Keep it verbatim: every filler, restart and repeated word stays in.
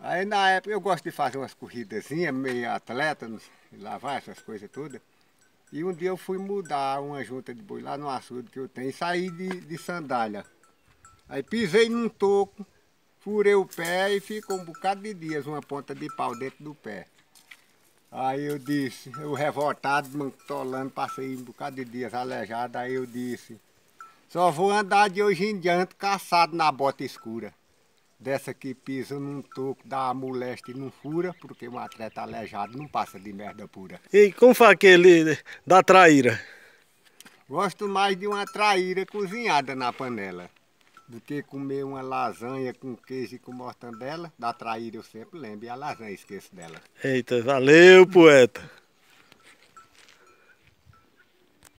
Aí na época eu gosto de fazer umas corridazinhas, meio atleta, lavar essas coisas todas. E um dia eu fui mudar uma junta de boi lá no açude que eu tenho e saí de, de sandália. Aí pisei num toco, furei o pé e ficou um bocado de dias uma ponta de pau dentro do pé. Aí eu disse, eu revoltado, mantolando, passei um bocado de dias aleijado, aí eu disse, só vou andar de hoje em diante caçado na bota escura. Dessa que pisa num toco, dá uma moléstia e não fura, porque um atleta aleijado não passa de merda pura. E como foi aquele da traíra? Gosto mais de uma traíra cozinhada na panela do que comer uma lasanha com queijo e com mortandela. Da traíra eu sempre lembro, e a lasanha esqueço dela. Eita, valeu, poeta.